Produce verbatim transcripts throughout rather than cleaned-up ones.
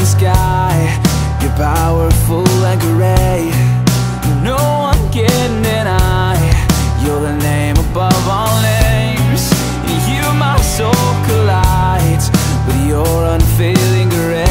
the sky. You're powerful and great, no one can deny. You're the name above all names. You, my soul collides with your unfailing grace.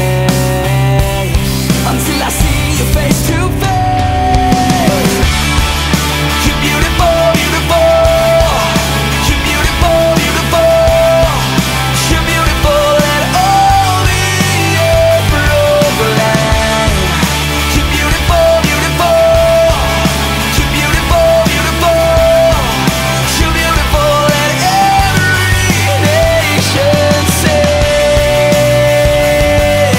Until I see your face to face. You're beautiful, beautiful. You're beautiful, beautiful. You're beautiful, let all the earth proclaim. You're beautiful, beautiful. You're beautiful, beautiful. You're beautiful, let every nation sing.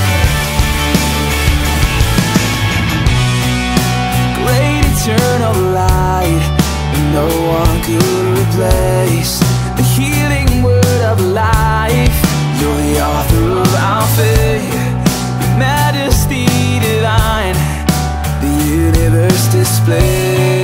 Great eternal light, no one could replace the healing word of life. You're the author of our faith, your majesty divine, the universe displays.